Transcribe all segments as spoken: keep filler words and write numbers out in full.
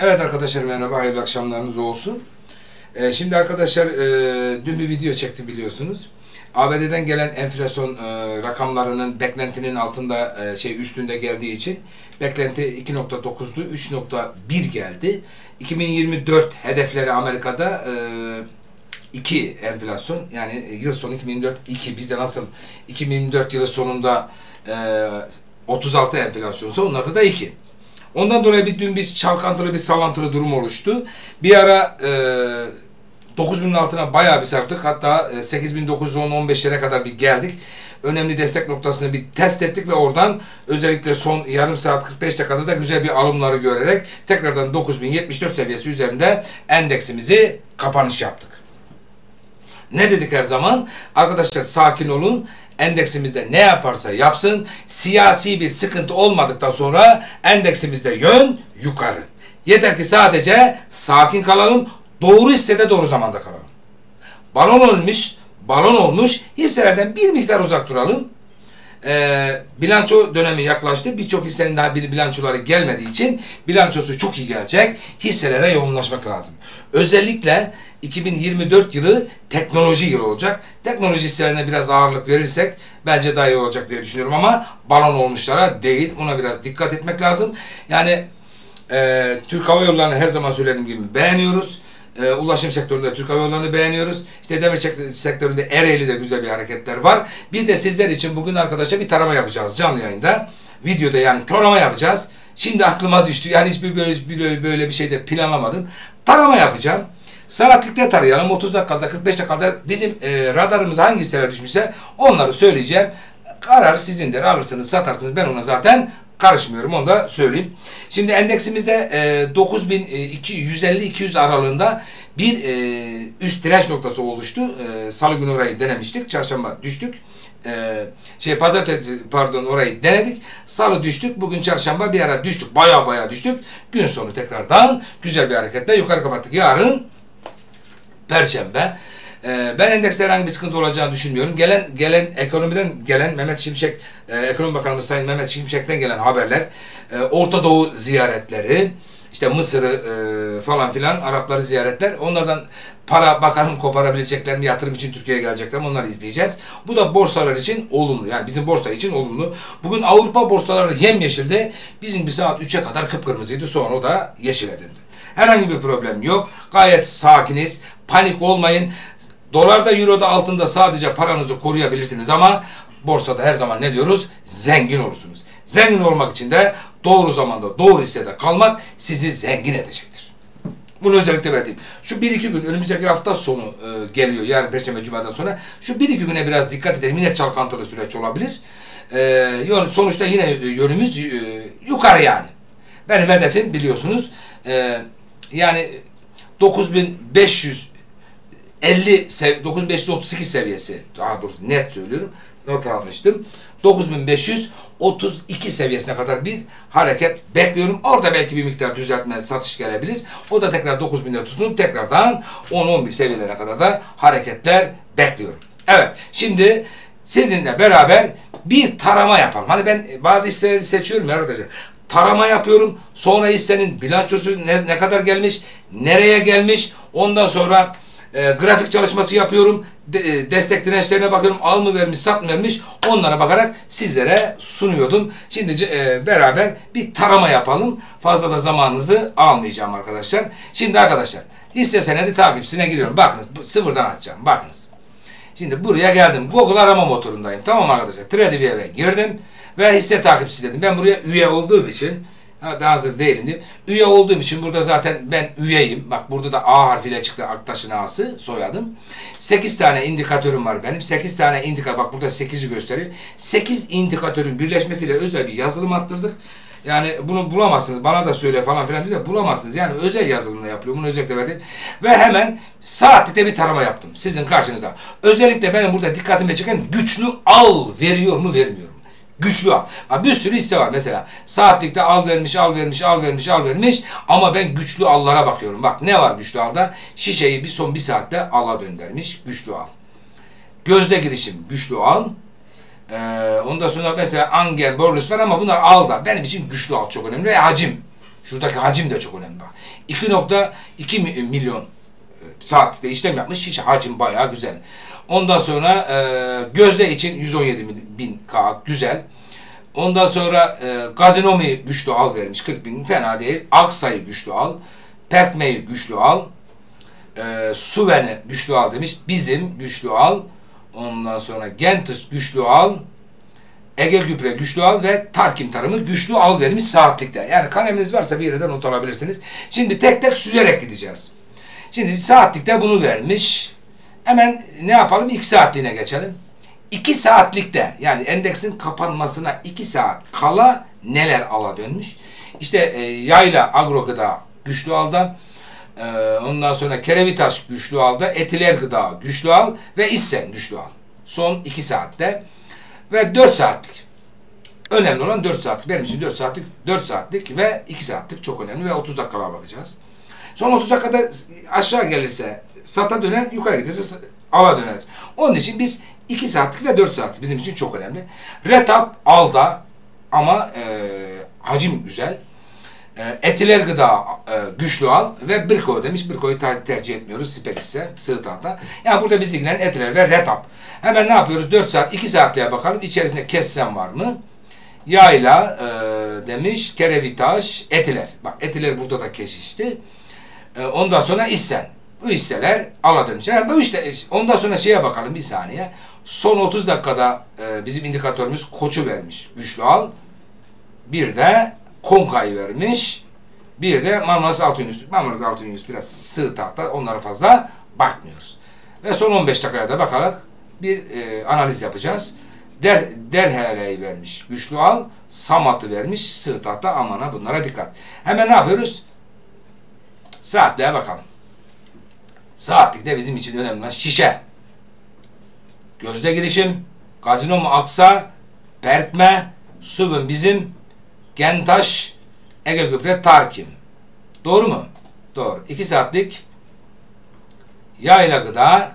Evet arkadaşlar, merhaba, hayırlı akşamlarınız olsun. Ee, şimdi arkadaşlar e, dün bir video çektim biliyorsunuz. A B D'den gelen enflasyon e, rakamlarının beklentinin altında e, şey üstünde geldiği için beklenti iki nokta dokuzdu, üç nokta bir geldi. iki bin yirmi dört hedefleri Amerika'da e, iki enflasyon, yani yıl sonu iki bin yirmi dört iki, bizde nasıl iki bin yirmi dört yılı sonunda e, otuz altı enflasyonsa onlarda da iki. Ondan dolayı bir dün bir çalkantılı, bir sallantılı durum oluştu. Bir ara e, dokuz binin altına bayağı bir sarktık. Hatta e, sekiz bin dokuz yüz on on beşlere kadar bir geldik. Önemli destek noktasını bir test ettik ve oradan özellikle son yarım saat kırk beş dakikada da güzel bir alımları görerek tekrardan dokuz bin yetmiş dört seviyesi üzerinde endeksimizi kapanış yaptık. Ne dedik her zaman? Arkadaşlar sakin olun. Endeksimizde ne yaparsa yapsın, siyasi bir sıkıntı olmadıktan sonra endeksimizde yön yukarı. Yeter ki sadece sakin kalalım, doğru hissede doğru zamanda kalalım. Balon olmuş, balon olmuş, hisselerden bir miktar uzak duralım. Ee, bilanço dönemi yaklaştı. Birçok hissenin daha bir bilançoları gelmediği için bilançosu çok iyi gelecek. Hisselere yoğunlaşmak lazım. Özellikle iki bin yirmi dört yılı teknoloji yılı olacak. Teknoloji hisselerine biraz ağırlık verirsek bence daha iyi olacak diye düşünüyorum ama balon olmuşlara değil. Ona biraz dikkat etmek lazım. Yani e, Türk Hava Yolları'nı her zaman söylediğim gibi beğeniyoruz. E, ulaşım sektöründe Türk Hava Yolları'nı beğeniyoruz. İşte demir sektöründe Ereğli'de güzel bir hareketler var. Bir de sizler için bugün arkadaşlar bir tarama yapacağız canlı yayında. Videoda yani tarama yapacağız. Şimdi aklıma düştü. Yani hiçbir böyle, böyle bir şey de planlamadım. Tarama yapacağım. Saatlikte tarayalım. otuz dakikada, kırk beş dakikada bizim e, radarımıza hangi hisseler düşmüşse onları söyleyeceğim. Karar sizindir. Alırsınız, satarsınız. Ben ona zaten karışmıyorum. Onu da söyleyeyim. Şimdi endeksimizde e, dokuz bin yüz elli iki yüz aralığında bir e, üst direnç noktası oluştu. E, Salı günü orayı denemiştik. Çarşamba düştük. E, şey pazartesi pardon orayı denedik. Salı düştük. Bugün çarşamba bir ara düştük. Baya baya düştük. Gün sonu tekrardan güzel bir hareketle yukarı kapattık. Yarın Perşembe. Ee, ben endekste herhangi bir sıkıntı olacağını düşünmüyorum. Gelen gelen ekonomiden gelen Mehmet Şimşek, e, Ekonomi Bakanımız Sayın Mehmet Şimşek'ten gelen haberler, e, Orta Doğu ziyaretleri, işte Mısır'ı e, falan filan, Arapları ziyaretler. Onlardan para bakalım koparabilecekler mi, yatırım için Türkiye'ye gelecekler mi, onları izleyeceğiz. Bu da borsalar için olumlu. Yani bizim borsa için olumlu. Bugün Avrupa borsaları yemyeşildi. Bizim bir saat üçe kadar kıpkırmızıydı. Sonra o da yeşile döndü. Herhangi bir problem yok. Gayet sakiniz. Panik olmayın. Dolarda, euroda, altında sadece paranızı koruyabilirsiniz ama borsada her zaman ne diyoruz? Zengin olursunuz. Zengin olmak için de doğru zamanda, doğru hissede kalmak sizi zengin edecektir. Bunu özellikle belirteyim. Şu bir iki gün, önümüzdeki hafta sonu e, geliyor. Yarın Perşembe, Cuma'dan sonra. Şu bir iki güne biraz dikkat edelim. Yine çalkantılı süreç olabilir. E, sonuçta yine yönümüz e, yukarı yani. Benim hedefim biliyorsunuz e, yani dokuz bin beş yüz elli dokuz bin beş yüz otuz sekiz seviyesi, daha doğrusu net söylüyorum, not almıştım. dokuz bin beş yüz otuz iki seviyesine kadar bir hareket bekliyorum. Orada belki bir miktar düzeltme, satış gelebilir. O da tekrar dokuz binde tutunup tekrardan on on bir seviyelerine kadar da hareketler bekliyorum. Evet, şimdi sizinle beraber bir tarama yapalım. Hani ben bazı hisseleri seçiyorum ya arkadaşlar. Tarama yapıyorum. Sonra hissenin bilançosu ne, ne kadar gelmiş, nereye gelmiş. Ondan sonra e, grafik çalışması yapıyorum. De, e, destek dirençlerine bakıyorum. Al mı vermiş, sat mı vermiş. Onlara bakarak sizlere sunuyordum. Şimdi e, beraber bir tarama yapalım. Fazla da zamanınızı almayacağım arkadaşlar. Şimdi arkadaşlar hisse senedi takipçisine giriyorum. Bakınız, sıfırdan açacağım. Bakınız. Şimdi buraya geldim. Google arama motorundayım. Tamam arkadaşlar. TradingView'e girdim. Ve hisse takipçisi dedim. Ben buraya üye olduğum için, ben hazır değilim diyeyim. Üye olduğum için burada zaten ben üyeyim. Bak burada da A harfiyle çıktı. Aktaş'ın A'sı, soyadım. sekiz tane indikatörüm var benim. sekiz tane indikatör. Bak burada sekizi gösteriyor. sekiz indikatörün birleşmesiyle özel bir yazılım attırdık. Yani bunu bulamazsınız. Bana da söyle falan filan diyor da bulamazsınız. Yani özel yazılımla yapıyor. Bunu özellikle verdim. Ve hemen saatlikte bir tarama yaptım. Sizin karşınızda. Özellikle benim burada dikkatimi çeken güçlü al veriyor mu, vermiyor mu? Güçlü al. Ha, bir sürü hisse var mesela. Saatlikte al vermiş, al vermiş, al vermiş, al vermiş. Ama ben güçlü allara bakıyorum. Bak ne var güçlü alda? Şişeyi bir son bir saatte ala döndürmüş. Güçlü al. Gözde girişim güçlü al. Ee, ondan sonra mesela Anger, Borlus var ama bunlar al da. Benim için güçlü al çok önemli. Ve hacim. Şuradaki hacim de çok önemli bak. iki nokta iki milyon saatte işlem yapmış şişe. Hacim bayağı güzel. Ondan sonra e, gözde için yüz on yedi bin K güzel. Ondan sonra e, Gazinomi güçlü al vermiş. kırk bin fena değil. Aksa'yı güçlü al. Perkme'yi güçlü al. E, Suven'i güçlü al demiş. Bizim güçlü al. Ondan sonra Gentis güçlü al. Ege Gübre güçlü al ve Tarkim Tarımı güçlü al vermiş saatlikte. Yani kaleminiz varsa bir yerden not alabilirsiniz. Şimdi tek tek süzerek gideceğiz. Şimdi saatlikte bunu vermiş. Hemen ne yapalım? iki saatliğine geçelim. iki saatlikte yani endeksin kapanmasına iki saat kala neler ala dönmüş? İşte e, Yayla Agro Gıda güçlü alda. E, ondan sonra Kerevitaş güçlü alda. Etiler Gıda güçlü al ve İssen güçlü al. Son iki saatte. Ve dört saatlik. Önemli olan dört saatlik. Benim için dört saatlik, dört saatlik ve iki saatlik çok önemli ve otuz dakikalara bakacağız. Son otuz dakikada aşağı gelirse sata döner, yukarı giderse ala döner. Onun için biz iki saatlik ve dört saatlik bizim için çok önemli. Retap alda ama e, hacim güzel. E, etiler gıda e, güçlü al ve Birko demiş. Birko'yu tercih etmiyoruz. Spek ise sığ tahta. Yani burada biz ilgilenen etiler ve retap. Hemen ne yapıyoruz? dört saat, iki saatliğe bakalım. İçerisinde kessen var mı? Yayla e, demiş. Kerevitaş, etiler. Bak etiler burada da kesişti. E, ondan sonra issen. Bu hisseler ala dönmüş. Yani bu işte ondan sonra şeye bakalım bir saniye. Son otuz dakikada e, bizim indikatörümüz koçu vermiş. Güçlü al. Bir de Konka'yı vermiş. Bir de Marmaris Altınüz. Marmaris Altınüz biraz sığ tahta. Onlara fazla bakmıyoruz. Ve son on beş dakikaya da bakarak bir e, analiz yapacağız. Der, Derhele'yi vermiş. Güçlü al. Samat'ı vermiş. Sığ tahta. Amana bunlara dikkat. Hemen ne yapıyoruz? Saatliğe bakalım. Saatlikte bizim için önemli olan şişe. Gözde girişim. Gazinomi Aksa. Perkme. Subun bizim. Gentaş. Ege Gübre Tarkim. Doğru mu? Doğru. iki saatlik Yayla Gıda,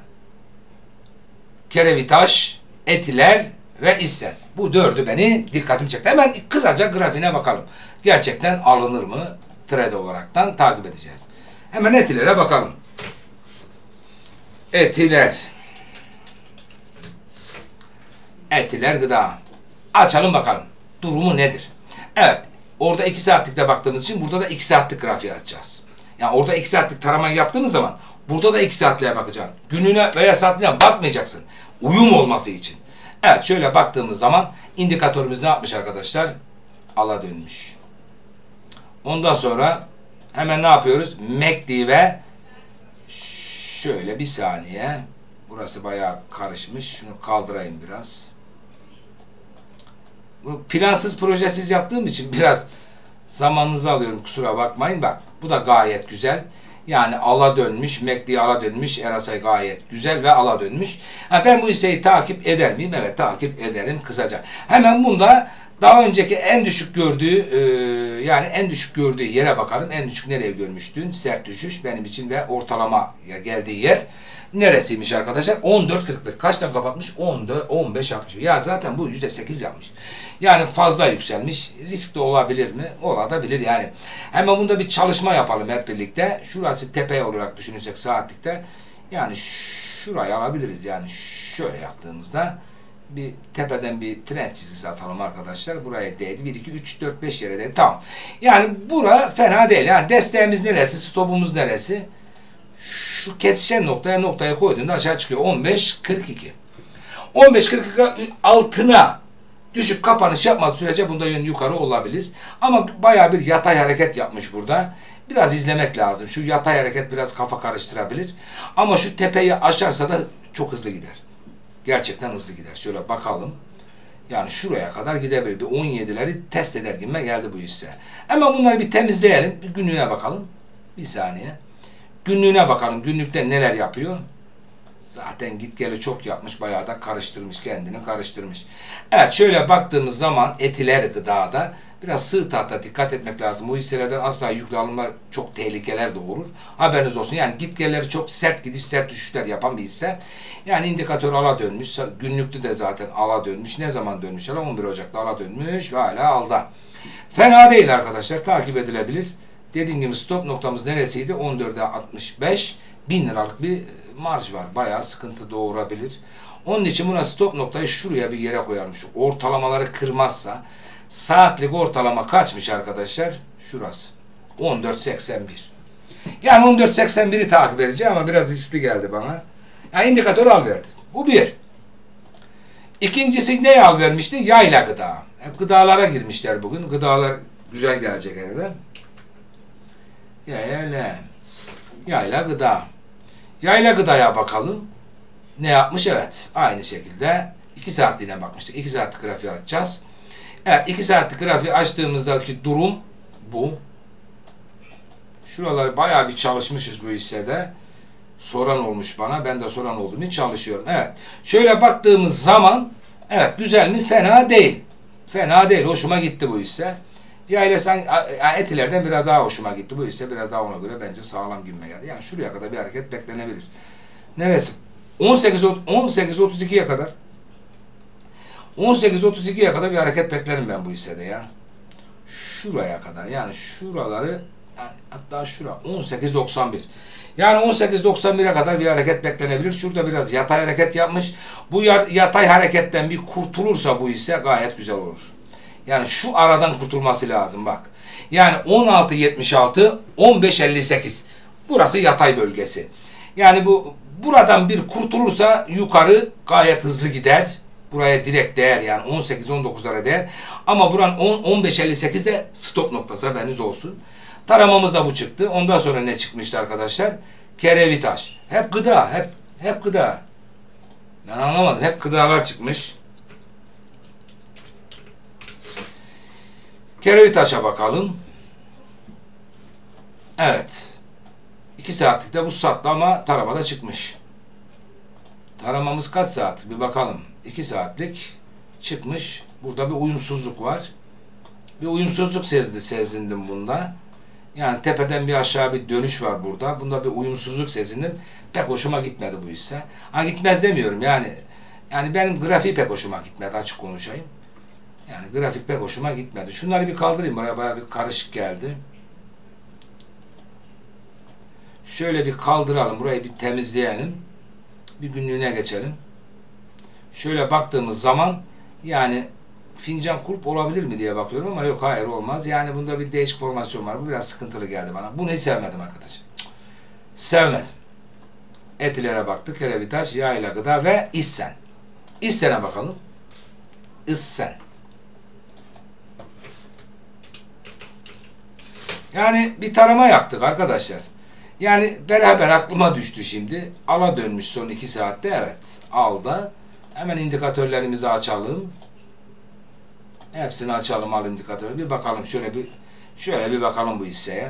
Kerevitaş, Etiler ve İssen. Bu dördü beni dikkatimi çekti. Hemen kısaca grafiğine bakalım. Gerçekten alınır mı? Trade olaraktan takip edeceğiz. Hemen Etiler'e bakalım. Etiler. Etiler Gıda. Açalım bakalım. Durumu nedir? Evet. Orada iki saatlikte baktığımız için burada da iki saatlik grafiği açacağız. Yani orada iki saatlik taramayı yaptığımız zaman burada da iki saatliğe bakacaksın. Günlüğüne veya saatliğine bakmayacaksın. Uyum olması için. Evet şöyle baktığımız zaman indikatörümüz ne yapmış arkadaşlar? Ala dönmüş. Ondan sonra hemen ne yapıyoruz? M A C D ve şöyle bir saniye. Burası bayağı karışmış. Şunu kaldırayım biraz. Bu plansız projesiz yaptığım için biraz zamanınızı alıyorum. Kusura bakmayın. Bak bu da gayet güzel. Yani ala dönmüş. M A C D ala dönmüş. Erasay gayet güzel ve ala dönmüş. Ha, ben bu hisseyi takip eder miyim? Evet takip ederim kısaca. Hemen bunda daha önceki en düşük gördüğü e, yani en düşük gördüğü yere bakalım. En düşük nereye görmüştün? Sert düşüş benim için ve ortalama geldiği yer neresiymiş arkadaşlar? on dört kırk bir. Kaçtan kapatmış? on dört on beş yapmış. Ya zaten bu yüzde sekiz yapmış. Yani fazla yükselmiş. Risk de olabilir mi? Olabilir yani. Hemen bunda bir çalışma yapalım hep birlikte. Şurası tepe olarak düşünürsek saatlikte. Yani şurayı alabiliriz. Yani şöyle yaptığımızda bir tepeden bir trend çizgisi atalım arkadaşlar. Buraya değdi. bir, iki, üç, dört, beş yere değdi. Tamam. Yani bura fena değil. Yani desteğimiz neresi? Stopumuz neresi? Şu kesişen noktaya noktaya koyduğunda aşağı çıkıyor. on beş kırk iki. on beş kırk iki altına düşüp kapanış yapmadığı sürece bunda yön yukarı olabilir. Ama bayağı bir yatay hareket yapmış burada. Biraz izlemek lazım. Şu yatay hareket biraz kafa karıştırabilir. Ama şu tepeyi aşarsa da çok hızlı gider. Gerçekten hızlı gider. Şöyle bakalım. Yani şuraya kadar gidebilir. Bir on yedileri test eder gibi geldi bu hisse. Hemen bunları bir temizleyelim. Bir günlüğüne bakalım. Bir saniye. Günlüğüne bakalım. Günlükte neler yapıyor? Zaten git geli çok yapmış. Bayağı da karıştırmış. Kendini karıştırmış. Evet, şöyle baktığımız zaman etiler gıdada biraz sığ tahta dikkat etmek lazım. Bu hisselerden asla yüklü alımlar çok tehlikeler doğurur. Haberiniz olsun. Yani git gelleri çok sert gidiş, sert düşüşler yapan bir hisse. Yani indikatör ala dönmüş. Günlüktü de zaten ala dönmüş. Ne zaman dönmüş? on bir Ocak'ta ala dönmüş ve hala alda. Fena değil arkadaşlar. Takip edilebilir. Dediğim gibi stop noktamız neresiydi? on dörde altmış beş. bin liralık bir marj var. Bayağı sıkıntı doğurabilir. Onun için buna stop noktayı şuraya bir yere koyarmış. Ortalamaları kırmazsa, saatlik ortalama kaçmış arkadaşlar? Şurası. on dört seksen bir. Yani on dört seksen biri takip edeceğim ama biraz riskli geldi bana. Yani indikatör al verdi. Bu bir. İkincisi ne al vermişti? Yayla gıda. Hep gıdalara girmişler bugün. Gıdalar güzel gelecek herhalde. Yayla. Yayla gıda. Yayla gıdaya bakalım. Ne yapmış? Evet. Aynı şekilde iki saatliğine bakmıştık. iki saatlik grafiği açacağız. Evet. iki saatlik grafiği açtığımızdaki durum bu. Şuraları bayağı bir çalışmışız bu hissede. Soran olmuş bana. Ben de soran olduğum için çalışıyorum. Evet. Şöyle baktığımız zaman evet, güzel mi? Fena değil. Fena değil. Hoşuma gitti bu hisse. Yayla sanki etilerden biraz daha hoşuma gitti. Bu hisse biraz daha ona göre bence sağlam gibime geldi. Yani şuraya kadar bir hareket beklenebilir. Neresi? on sekiz otuz ikiye kadar on sekiz otuz ikiye kadar bir hareket beklerim ben bu hissede ya. Şuraya kadar. Yani şuraları, hatta şura on sekiz doksan bir. Yani on sekiz doksan bire kadar bir hareket beklenebilir. Şurada biraz yatay hareket yapmış. Bu yatay hareketten bir kurtulursa bu hisse gayet güzel olur. Yani şu aradan kurtulması lazım bak. Yani on altı yetmiş altı, on beş elli sekiz. Burası yatay bölgesi. Yani bu buradan bir kurtulursa yukarı gayet hızlı gider. Buraya direkt değer, yani on sekiz on dokuzlara değer. Ama buranın on beş elli sekizde stop noktası, haberiniz olsun. Taramamız da bu çıktı. Ondan sonra ne çıkmıştı arkadaşlar? Kerevitaş. Hep gıda, hep hep gıda. Ben anlamadım. Hep gıdalar çıkmış. Kerevitaş'a bakalım. Evet. iki saatlikte bu sattı ama taramada çıkmış. Taramamız kaç saat? Bir bakalım. iki saatlik çıkmış. Burada bir uyumsuzluk var. Bir uyumsuzluk sezdi, sezindim bunda. Yani tepeden bir aşağı bir dönüş var burada. Bunda bir uyumsuzluk sezindim. Pek hoşuma gitmedi bu hisse. Ha, gitmez demiyorum yani. Yani benim grafiği pek hoşuma gitmedi, açık konuşayım. Yani grafik pek hoşuma gitmedi. Şunları bir kaldırayım. Buraya bayağı bir karışık geldi. Şöyle bir kaldıralım. Burayı bir temizleyelim. Bir günlüğüne geçelim. Şöyle baktığımız zaman yani fincan kulp olabilir mi diye bakıyorum ama yok, hayır olmaz. Yani bunda bir değişik formasyon var. Bu biraz sıkıntılı geldi bana. Bunu hiç sevmedim arkadaşlar. Cık. Sevmedim. Etilere baktık. Kerevitaş, yayla gıda ve İssen. İssen'e bakalım. İssen. Yani bir tarama yaptık arkadaşlar. Yani beraber aklıma düştü şimdi. Ala dönmüş son iki saatte. Evet. Alda. Hemen indikatörlerimizi açalım. Hepsini açalım, al indikatörü. Bir bakalım şöyle bir şöyle bir bakalım bu hisseye.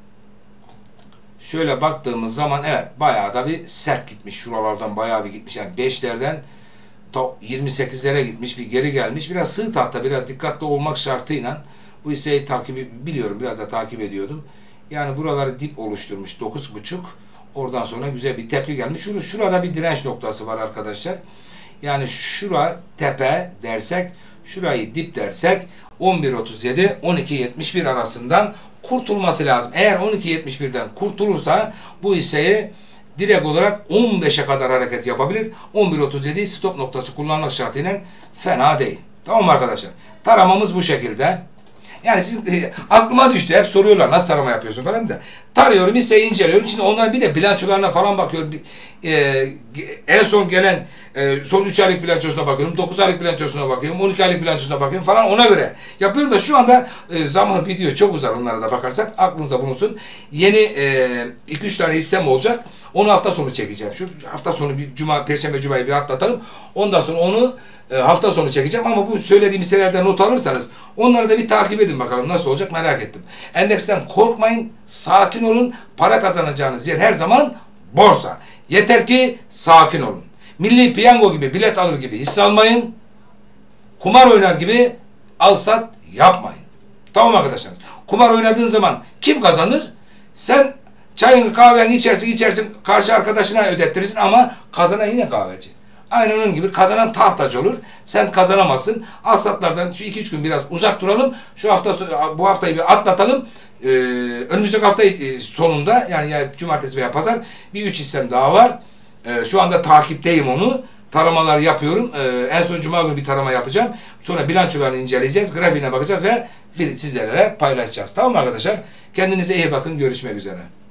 Şöyle baktığımız zaman evet, bayağı da bir sert gitmiş. Şuralardan bayağı bir gitmiş. Yani beşlerden yirmi sekizlere gitmiş, bir geri gelmiş. Biraz sığ tahta, biraz dikkatli olmak şartıyla bu hisseyi takibi biliyorum. Biraz da takip ediyordum. Yani buraları dip oluşturmuş. dokuz buçuk. Oradan sonra güzel bir tepki gelmiş. Şurada, şurada bir direnç noktası var arkadaşlar. Yani şura tepe dersek, şurayı dip dersek on bir otuz yedi on iki yetmiş bir arasından kurtulması lazım. Eğer on iki yetmiş birden kurtulursa bu hisseyi direkt olarak on beşe kadar hareket yapabilir. on bir otuz yedi stop noktası kullanmak şartıyla fena değil. Tamam mı arkadaşlar? Taramamız bu şekilde. Yani siz, e, aklıma düştü. Hep soruyorlar nasıl tarama yapıyorsun falan da. Tarıyorum, hisseyi inceliyorum. Şimdi onların bir de bilançolarına falan bakıyorum. E, en son gelen e, son üç aylık bilançosuna bakıyorum. dokuz aylık bilançosuna bakıyorum. on iki aylık bilançosuna bakıyorum falan, ona göre yapıyorum da şu anda e, zaman video çok uzar, onlara da bakarsak aklınızda bulunsun. Yeni iki üç tane hissem olacak. Onu hafta sonu çekeceğim. Şu hafta sonu bir cuma, perşembe cumayı bir atlatalım. Ondan sonra onu e, hafta sonu çekeceğim ama bu söylediğim hisselerden not alırsanız onları da bir takip edin bakalım nasıl olacak, merak ettim. Endeksten korkmayın, sakin olun. Para kazanacağınız yer her zaman borsa. Yeter ki sakin olun. Milli piyango gibi bilet alır gibi hisse almayın. Kumar oynar gibi al sat yapmayın. Tamam arkadaşlar. Kumar oynadığın zaman kim kazanır? Sen çayını kahveni içersin içersin karşı arkadaşına ödettirirsin ama kazanan yine kahveci. Aynen onun gibi kazanan tahtacı olur. Sen kazanamazsın. Al satlardan şu iki üç gün biraz uzak duralım. Şu hafta bu haftayı bir atlatalım. Ee, önümüzdeki hafta sonunda yani ya cumartesi veya pazar bir üç hissem daha var. Ee, şu anda takipteyim onu. Taramalar yapıyorum. Ee, en son cuma günü bir tarama yapacağım. Sonra bilançolarını inceleyeceğiz. Grafiğine bakacağız ve sizlerle paylaşacağız. Tamam mı arkadaşlar? Kendinize iyi bakın. Görüşmek üzere.